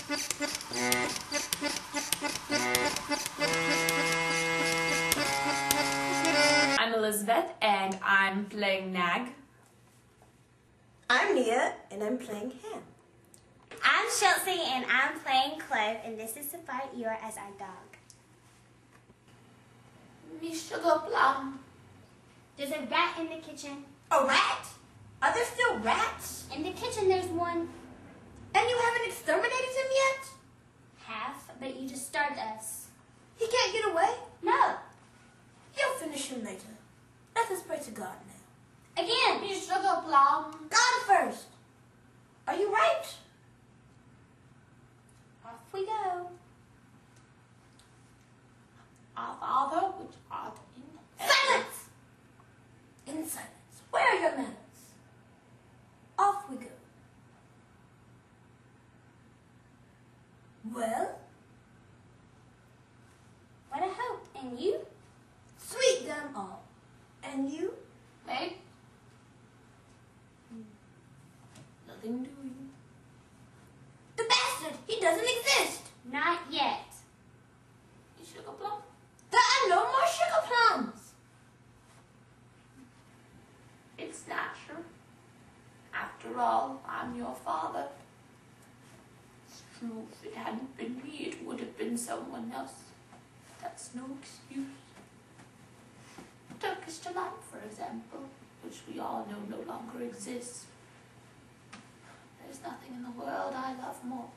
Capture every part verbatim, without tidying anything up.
I'm Elizabeth, and I'm playing Nag. I'm Nia, and I'm playing Ham. I'm Chelsea, and I'm playing Clove, and this is Sophia Eeyore as our dog. Me sugar plum. There's a rat in the kitchen. A rat? Are there still rats? In the kitchen there's one. And you haven't exterminated him yet? Half, but you disturbed us. He can't get away? No. You'll finish him later. Let us pray to God now. Again. Me sugar plum. God first. Are you right? Off we go. Our Father, which art in heaven. Silence! In silence. Where are your manners? Off we go. Well? What a hope. And you? Sweet them all. And you? Hey? Nothing doing. The bastard! He doesn't exist! Not yet. Me sugar plum. There are no more sugar plums! It's natural. After all, I'm your father. It's true, if it hadn't been me, it would have been someone else. That's no excuse. Turkish delight, for example, which we all know no longer exists. There's nothing in the world I love more.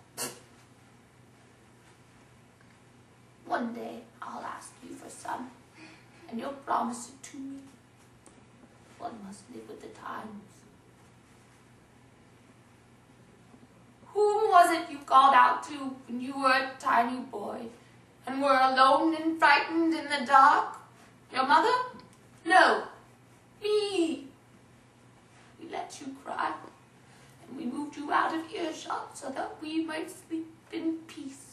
One day, I'll ask you for some, and you'll promise it to me. One must live with the times. Whom was it you called out to when you were a tiny boy and were alone and frightened in the dark? Your mother? No, me. We let you cry, and we moved you out of earshot so that we might sleep in peace.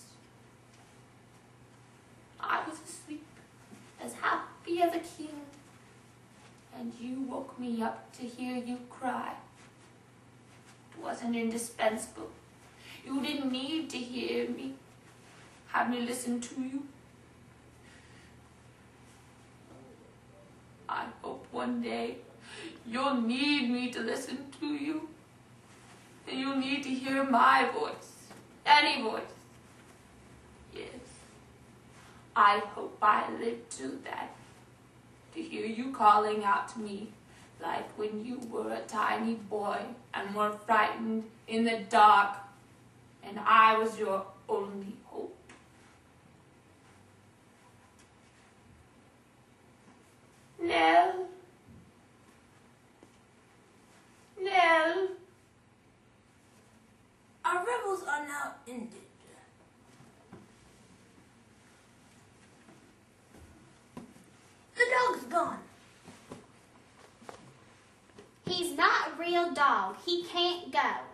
I was asleep, as happy as a king, and you woke me up to hear you cry. It wasn't indispensable. You didn't need to hear me, have me listen to you. I hope one day you'll need me to listen to you, and you'll need to hear my voice, any voice. Yes. I hope I live to that, to hear you calling out to me like when you were a tiny boy and were frightened in the dark, and I was your only hope. Nell, Nell, Our revels are now ended. The dog's gone. He's not a real dog. He can't go.